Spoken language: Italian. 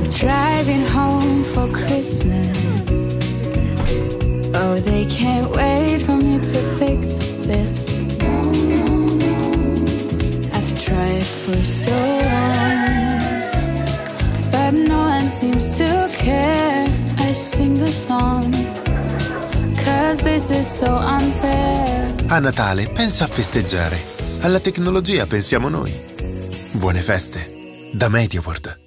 Driving home for Christmas. Oh, they can't wait for me to fix this. I've tried for so long, but no one seems to care. I sing the song, 'cause this is so unfair. A Natale pensa a festeggiare. Alla tecnologia pensiamo noi. Buone feste da MediaWorld.